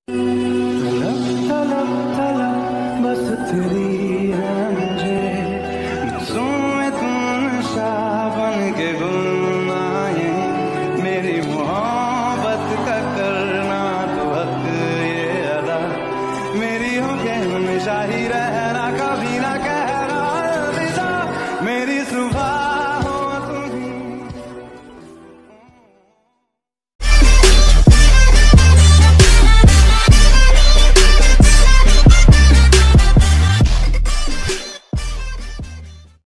तलब तलब तलब बस तेरी है मुझे, नसों में तू नशा बन के गुम आए, मेरी मोहब्बत का करना तो हक ये अदा, मेरी हो के हमेशा ही रहना, कभी ना कहना अलविदा, मेरी सुबह